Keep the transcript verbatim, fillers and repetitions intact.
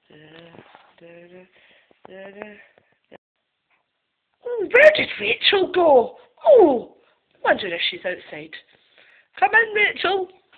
Oh, where did Rachel go? Oh, I wonder if she's outside. Come in, Rachel.